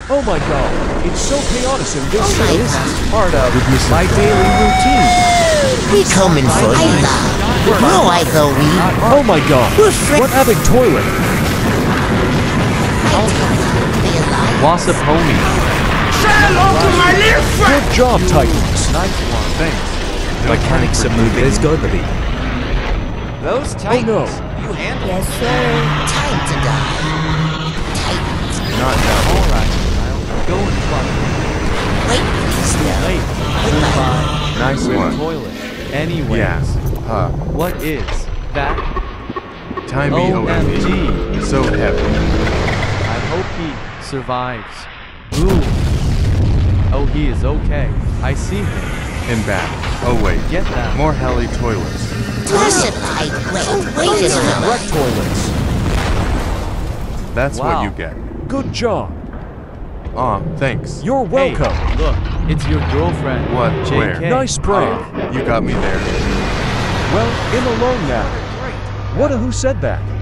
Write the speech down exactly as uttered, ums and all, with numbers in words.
Oh my god, it's so chaotic in this Oh my city. God. This is part of my daily routine. We coming for you. No, I go we. Oh my god, We're friends. what epic toilet. Wasaponi. Say hello to my little friend! Good job, Titans. Nice one. Thanks. Mechanics are moving. There's going to be. Those Oh Titans. no. You handle Yes, sir. Time to die. Titans. Not now. Alright, I'll go and plug. Wait, please, no. Late. Goodbye. Nice With one. toilet. Anyways. Yeah. Huh. What is that? Timey O O M M G. G. So heavy. I hope he survives. Ooh. Oh, he is okay. I see him. In back. Oh wait. Get that. More heli toilets. Classified. Wait, wait a minute. Wreck toilets. That's Wow. what you get. Good job. Aw, thanks. You're welcome. Hey, look, it's your girlfriend. What? J K. Where? Nice prank. Aw, you got me there. Well, in alone now. What? Who said that?